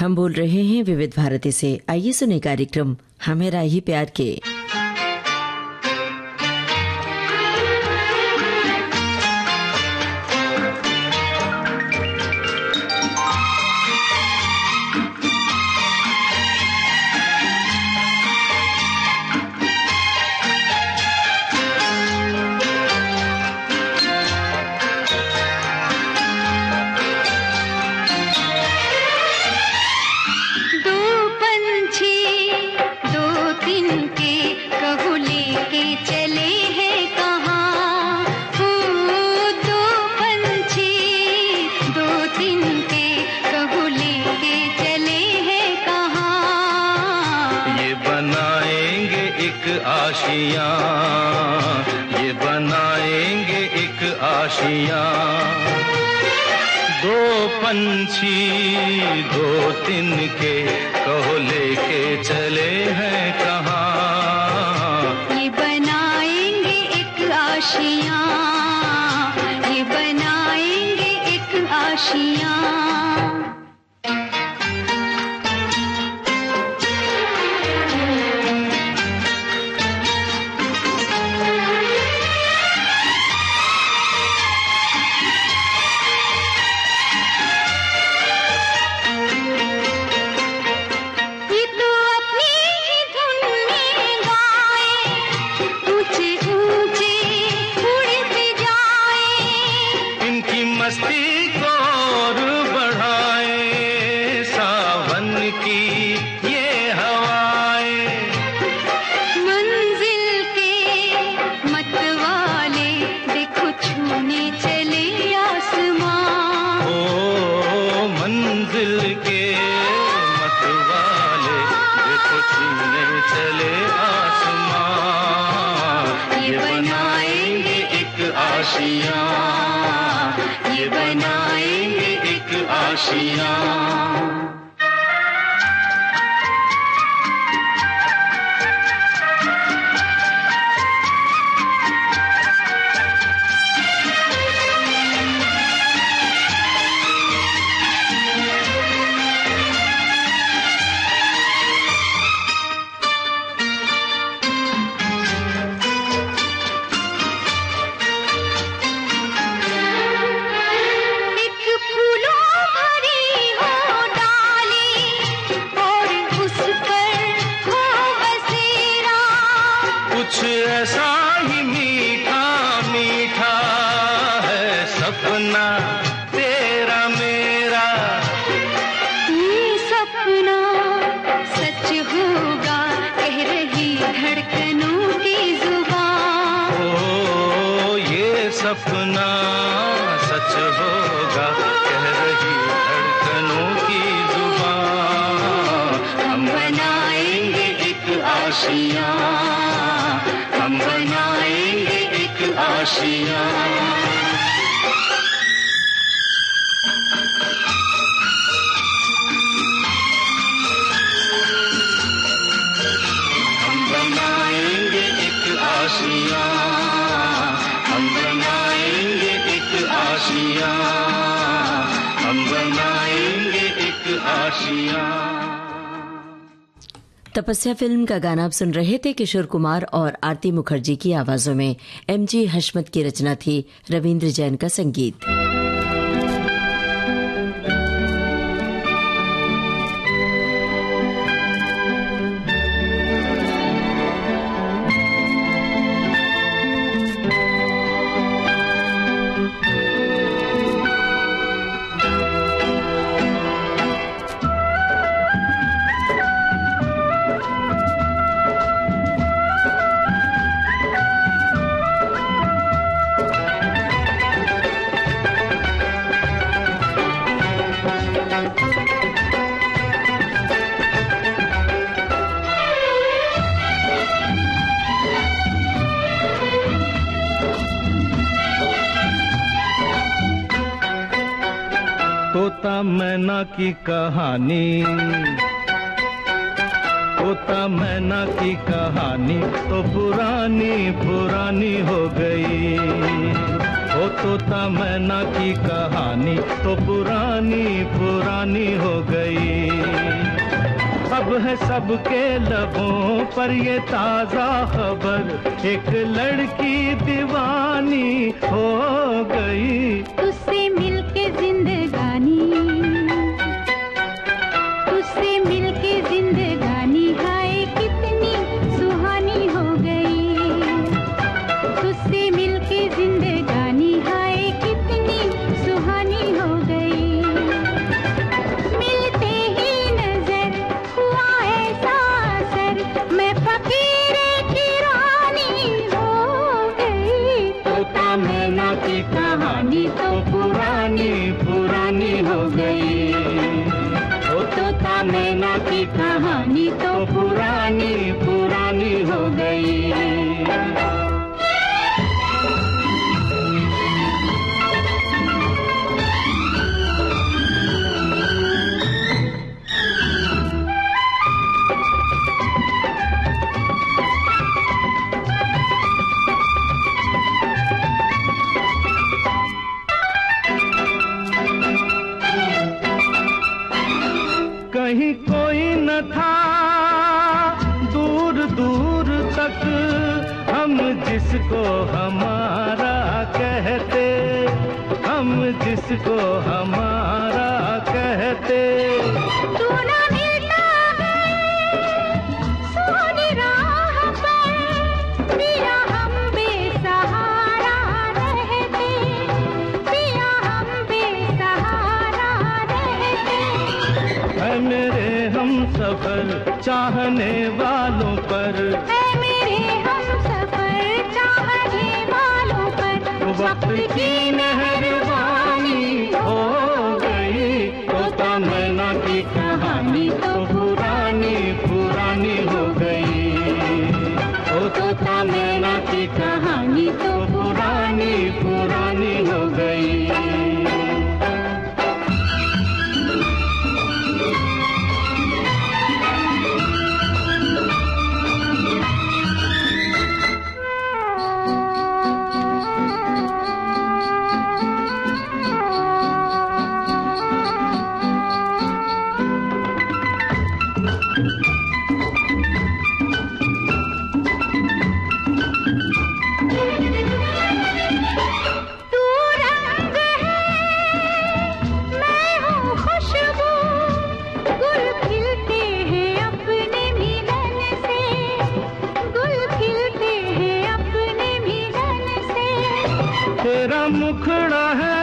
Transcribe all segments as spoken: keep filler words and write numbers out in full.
हम बोल रहे हैं विविध भारती से। आइए सुने कार्यक्रम हमें राही प्यार के। ये बनाएंगे एक आशियाँ, दो पंछी दो तिनके, कहो लेके चले हैं कहाँ। ये बनाएंगे एक आशियाँ, ये बनाएंगे एक आशियाँ। ये बनाएंगे एक आशियाँ। कुछ ऐसा ही मीठा मीठा है सपना तेरा मेरा, ये सपना सच होगा कह रही धड़कनों की जुबान। ओ ये सपना सच होगा कह रही धड़कनों की जुबान। हम बनाएंगे एक आशियाँ, हम बनाएंगे एक आशियाँ। हम बनाएंगे एक आशियाँ, हम बनाएंगे एक आशियाँ, हम बनाएंगे एक आशियाँ। तपस्या फिल्म का गाना आप सुन रहे थे। किशोर कुमार और आरती मुखर्जी की आवाजों में एम जी हशमत की रचना थी, रविंद्र जैन का संगीत। तोता मैना की कहानी, तोता मैना की कहानी तो पुरानी पुरानी हो गई। ओ तोता मैना की कहानी तो पुरानी पुरानी हो गई। अब है सबके लबों पर ये ताजा खबर, एक लड़की दीवानी हो गई। तुझसे मिलके जिंदगानी, तुझसे मिलके जिंदगानी हाय कितनी सुहानी हो गई। तुझसे मिलके जिंदगानी हाय कितनी सुहानी हो गई। मिलते ही नजर हुआ ऐसा असर, मैं फकीर की रानी हो गई। तोता मैना की कहानी तो पुरानी पुरानी हो गई। ओ तोता मैना की कहानी तो पुरानी पुरानी हो गई। कहीं कोई न था दूर दूर तक, हम जिसको हमारा कहते, हम जिसको हमारा कहते। तू ना मिलता है सोनी राह पर, पिया हम बेसहारा रहते, पिया हम बेसहारा रहते। है मेरे हम सफर चाहने वालों पर, है मेरे हम सफर चाहने वालों पर, वक्त की मेहरबानी हो गई। तोता मैना की कहानी तो पुरानी पुरानी हो गई। ओ तोता मैना की कहानी तो पुरानी पुरानी हो गई। तू रंग है मैं हूँ खुशबू, गुल खिलते हैं अपने मिलन से, गुल खिलते हैं अपने मिलन से। तेरा मुखड़ा है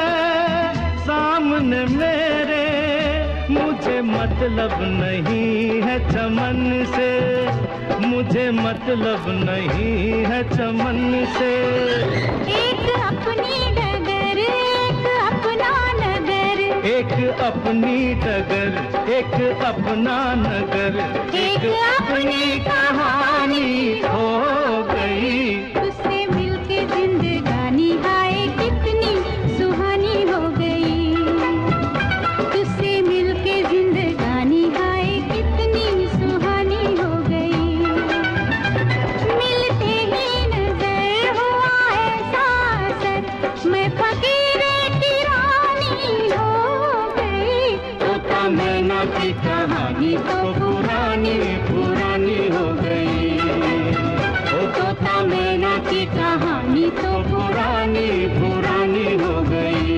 सामने मेरे, मुझे मतलब नहीं है चमन से, मुझे मतलब नहीं है चमन से। एक अपनी डगर एक अपना नगर, एक अपनी डगर एक अपना नगर, एक अपनी कहानी हो गई। तुझसे मिलके जिंदगानी हाय कितनी सुहानी हो गई। तुझसे मिलके जिंदगानी हाय कितनी सुहानी हो गई। मिलते ही नजर हुआ ऐसा असर, मैं फकीर की रानी हो गई। तोता मैना की कहानी तो पुरानी पुरानी हो गई। ओ तोता मैना की कहानी तो पुरानी पुरानी हो गई।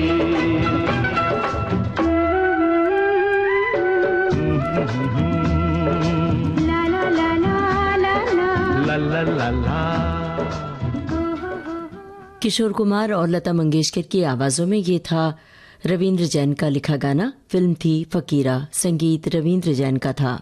ला ला ला ला ला ला ला ला ला ला। किशोर कुमार और लता मंगेशकर की आवाजों में ये था रविंद्र जैन का लिखा गाना। फिल्म थी फकीरा, संगीत रविंद्र जैन का था।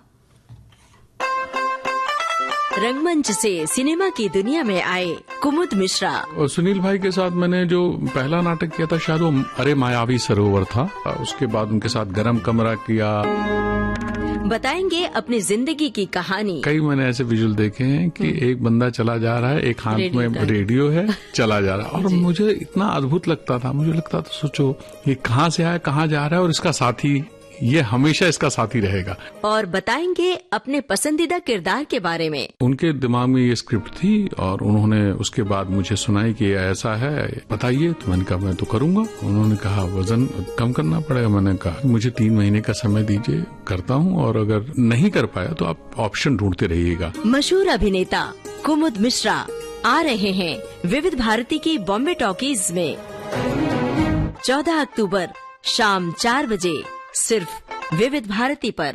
रंगमंच से सिनेमा की दुनिया में आए कुमुद मिश्रा। और सुनील भाई के साथ मैंने जो पहला नाटक किया था शायद वो अरे मायावी सरोवर था। उसके बाद उनके साथ गरम कमरा किया। बताएंगे अपनी जिंदगी की कहानी। कई मैंने ऐसे विजुअल देखे हैं कि एक बंदा चला जा रहा है, एक हाथ में रेडियो है, चला जा रहा है, और मुझे इतना अद्भुत लगता था। मुझे लगता था सोचो ये कहाँ से आया, कहाँ जा रहा है, और इसका साथी ये हमेशा इसका साथी रहेगा। और बताएंगे अपने पसंदीदा किरदार के बारे में। उनके दिमाग में ये स्क्रिप्ट थी और उन्होंने उसके बाद मुझे सुनाई कि ऐसा है, बताइए। तो मैंने कहा मैं तो करूंगा। उन्होंने कहा वजन कम करना पड़ेगा। मैंने कहा मुझे तीन महीने का समय दीजिए, करता हूँ, और अगर नहीं कर पाया तो आप ऑप्शन ढूंढते रहिएगा। मशहूर अभिनेता कुमुद मिश्रा आ रहे हैं विविध भारती की बॉम्बे टॉकीज में चौदह अक्टूबर शाम चार बजे सिर्फ विविध भारती पर।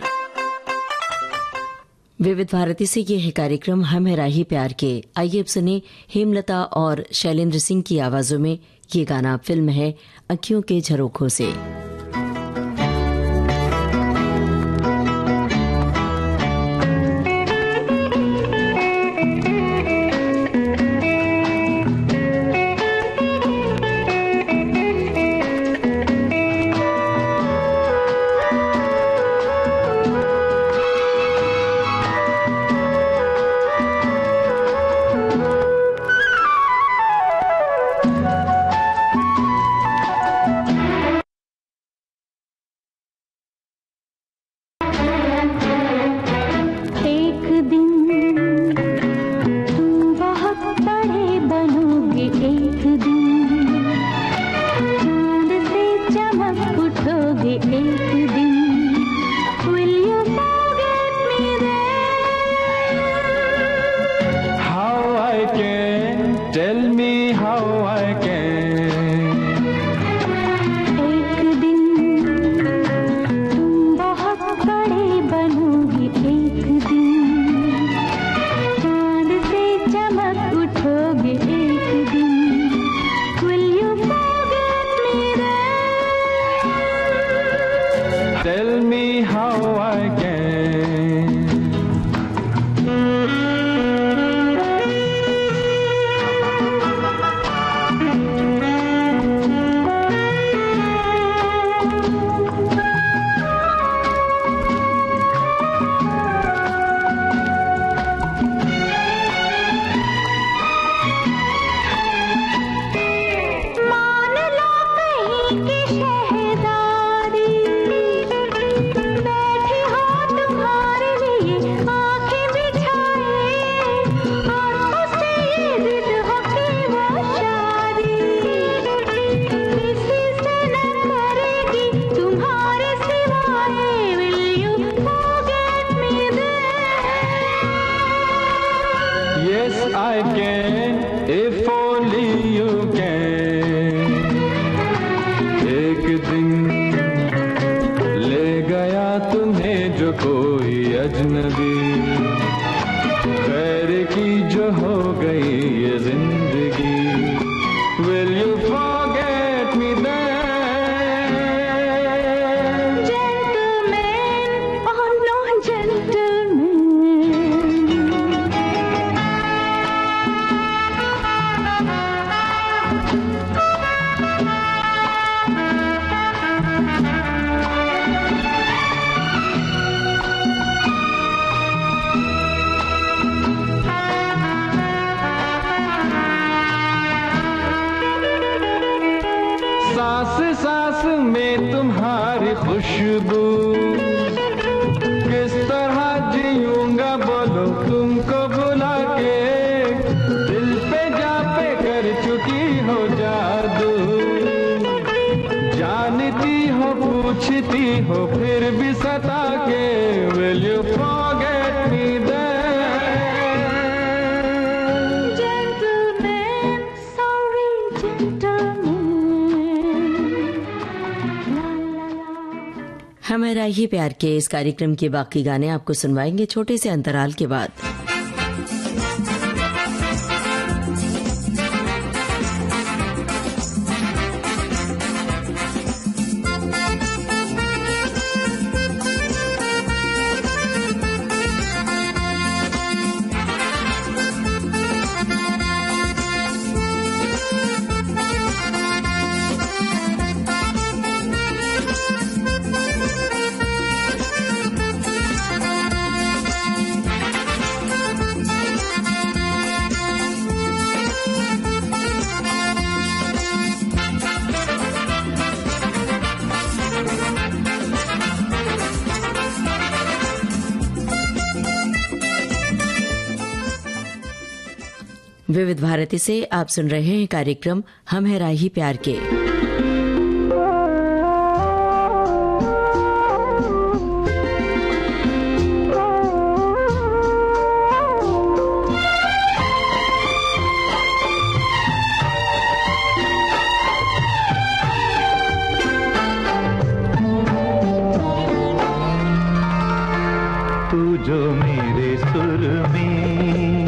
विविध भारती से ये है कार्यक्रम हम है राही प्यार के। आइए अब सुने हेमलता और शैलेंद्र सिंह की आवाजों में ये गाना। फिल्म है अखियों के झरोखों से। हमारा ही प्यार के इस कार्यक्रम के बाकी गाने आपको सुनवाएंगे छोटे से अंतराल के बाद। विविध भारती से आप सुन रहे हैं कार्यक्रम हम है राही प्यार के। तू जो मेरे सुर में,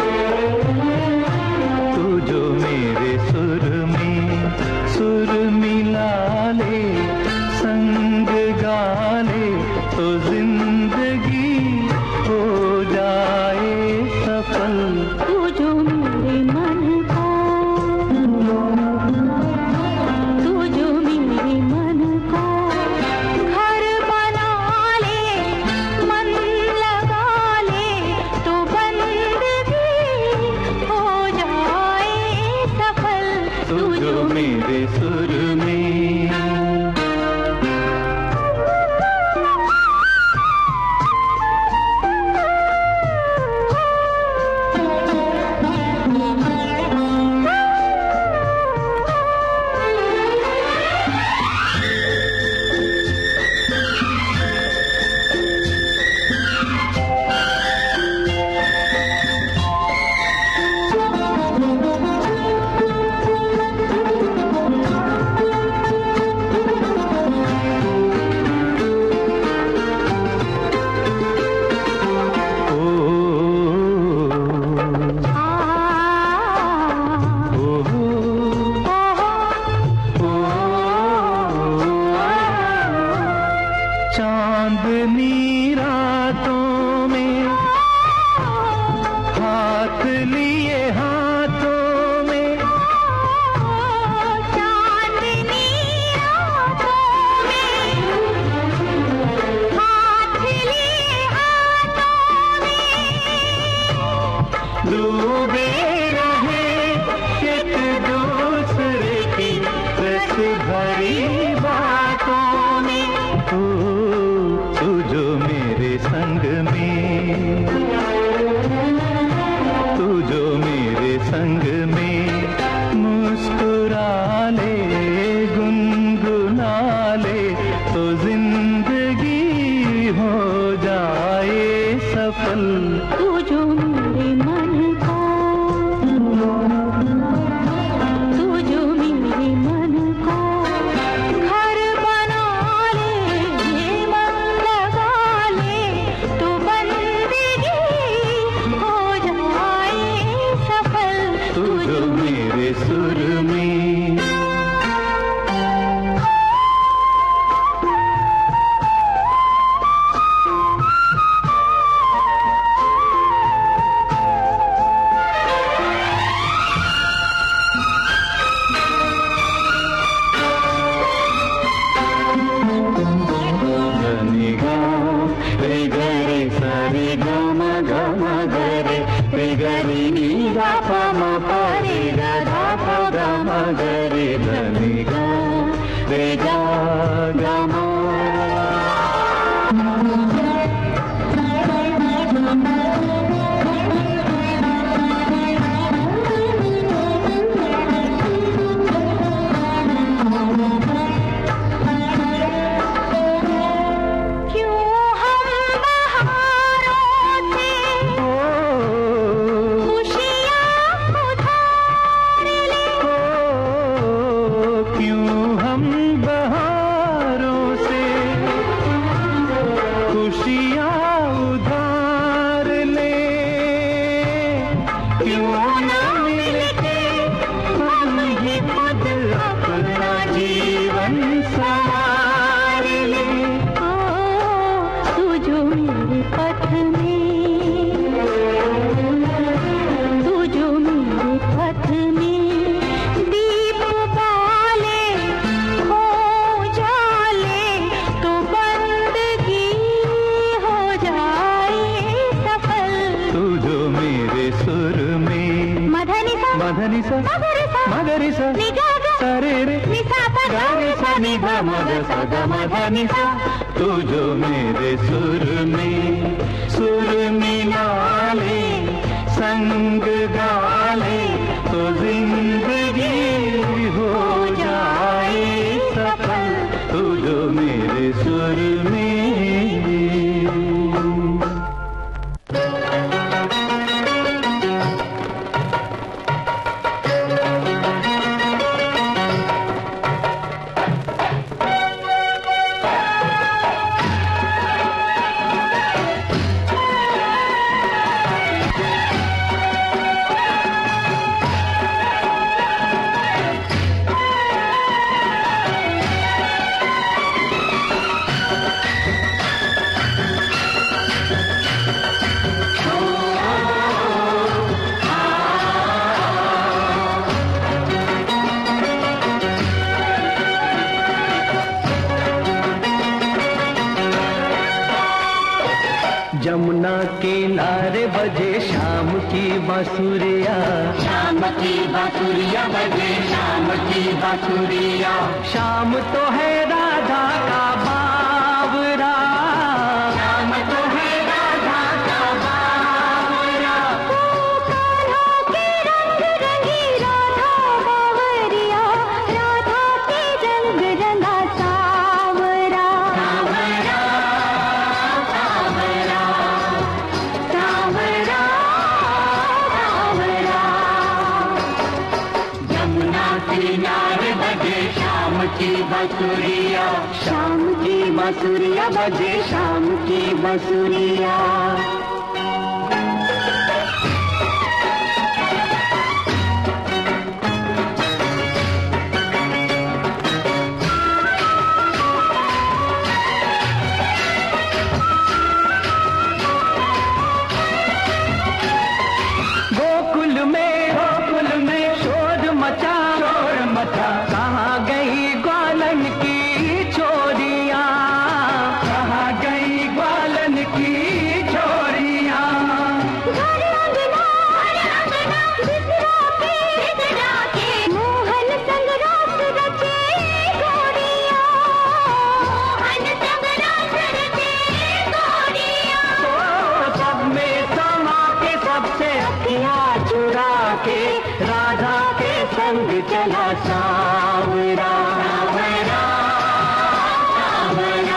तू जो मेरे सुर में सुर मिला ले, संग गा ले तो जिंदगी हो जाए सफल। तू जो मेरे मन का, तू जो मेरे मन का घर बना ले, मन लगा ले तो बंदगी हो जाए सफल। तू जो मेरे सुर में। चांदनी रातों में हाथ लिए हाथों में, चांदनी रातों में हाथ लिए हाथों में, डूबे रहे एक दूसरे की रस भरी बातों में। तू जो मेरे संग में, तू जो मेरे संग में मुस्कुरा ले, गुनगुना ले तो जिंदगी हो जाए सफल। तू जो मेरे मन का, तू जो मेरे मन का घर बना ले, मन लगा ले तो बंदगी हो जाए सफल। तू जो मेरे सुर में। रे गरे सरे गम गम गरे, रे गरे नी गा प म प रे गा धा प ग म गरे, धनी गा रे गा गा म। मधनि सा मगरि सा सरे रे गारे सा नि ध म ग सा ग म ध नि सा। तू जो मेरे सुर में सुर मिला ले, संग गाले तो जिंदगी हो जाए सफल, तू जो मेरे सुर में। यमुना किनारे बजे शाम की बांसुरिया, शाम की बांसुरिया बजे शाम की बांसुरिया। शाम तो है राधा का बावरा, शाम तो है राधा का बावरा। कान्हा के रंग रंगी राधा बावरिया, राधा के रंग रंगा सावरा। सावरा सावरा सावरा सावरा। यमुना किनारे बजे शाम की बांसुरिया, शाम की बांसुरिया बजे शाम की बांसुरिया। गोकुल में गोकुल में शोर मचा, शोर मचा। कहाँ गई ग्वालन की छोरियाँ, कहाँ गई ग्वालन की छोरियाँ। घर अंगना बिसरा के बिसरा के मोहन संग रास रचे गोरियां, मोहन संग रास रचे गोरियां। तो सब में समा के सबसे अखियाँ चुरा के राधा के संग चला सावरा। सावरा सावरा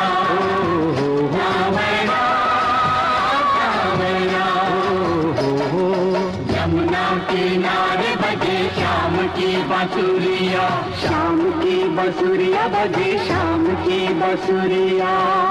सावरा सावरा। यमुना किनारे बजे शाम की बांसुरिया, शाम की बांसुरिया बजे शाम की बांसुरिया।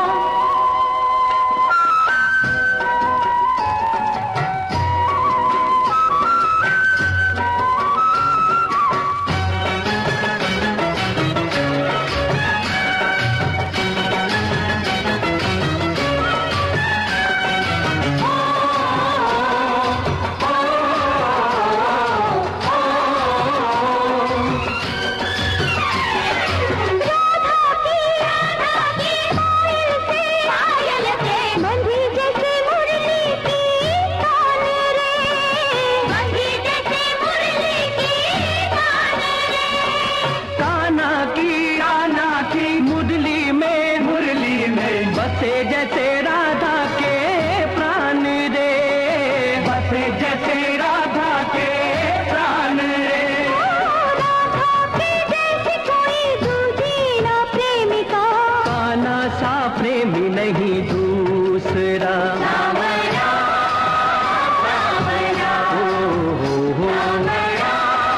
पायल से बंधी जैसे मुरली की तान रे, बंधी जैसे मुरली की तान रे। कान्हा की कान्हा की मुरली में मुरली में बसे जैसे राधा के प्राण रे, बसे जैसे राधा के प्राण रे। राधा की जैसी कोई दूजी ना प्रेमिका, कान्हा सा प्रेमी नहीं दूसरा। सावरा सावरा ओ हो हो सावरा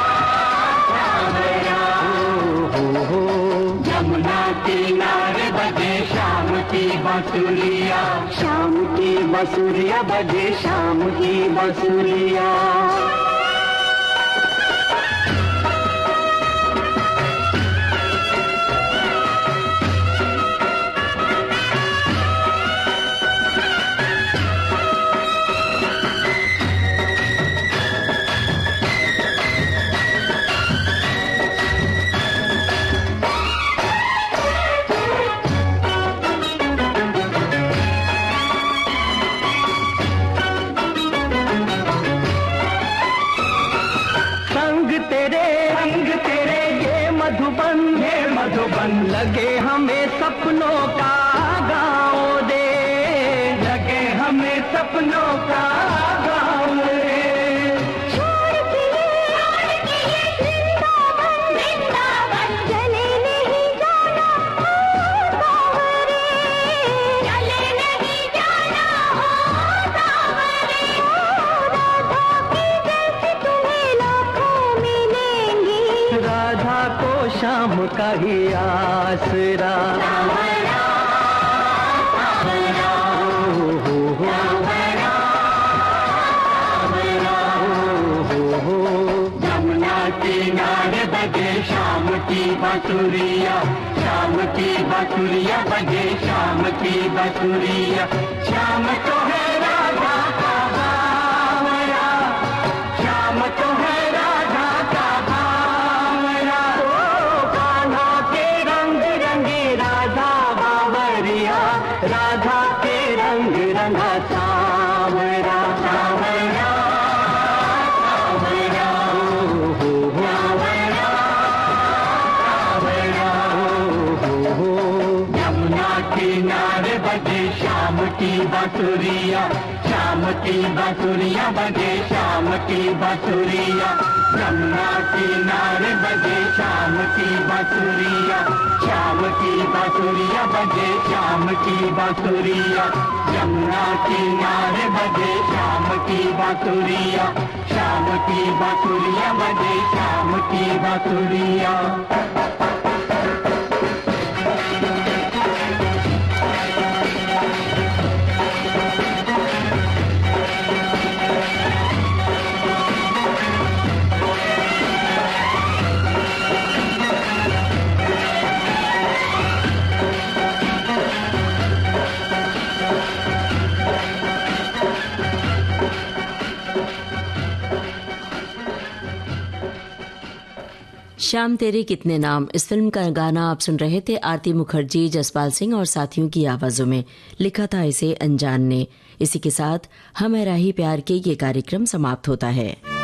सावरा। हो हो। यमुना किनारे बजे शाम की बांसुरिया, शाम की बांसुरिया बजे शाम की बांसुरिया। संग तेरे संग तेरे ये मधुबन ये मधुबन लगे हमें सपनों का गाँव दे, लगे हमें सपनों का गाँव रे। शाम का ही आसरा। जमुना किनारे बजे शाम की बांसुरिया, शाम की बांसुरिया बजे शाम की बांसुरिया। शाम तो है राधा का बावरा, शाम तो है राधा का बावरा। ओ कान्हा के रंग रंगे राधा बावरिया, राधा के रंग रंगा सावरा सावरा सावरा ओ हो सावरा सावरा ओ हो। यमुना किनारे बजे शाम की बांसुरिया, शाम की बांसुरिया बजे शाम की बांसुरिया। यमुना किनारे बजे शाम की बांसुरिया, शाम की बांसुरिया बजे शाम की बांसुरिया। यमुना किनारे बजे शाम की बांसुरिया, शाम की बांसुरिया बजे शाम की बांसुरिया। श्याम तेरे कितने नाम, इस फिल्म का गाना आप सुन रहे थे आरती मुखर्जी, जसपाल सिंह और साथियों की आवाजों में। लिखा था इसे अनजान ने। इसी के साथ हम राही प्यार के ये कार्यक्रम समाप्त होता है।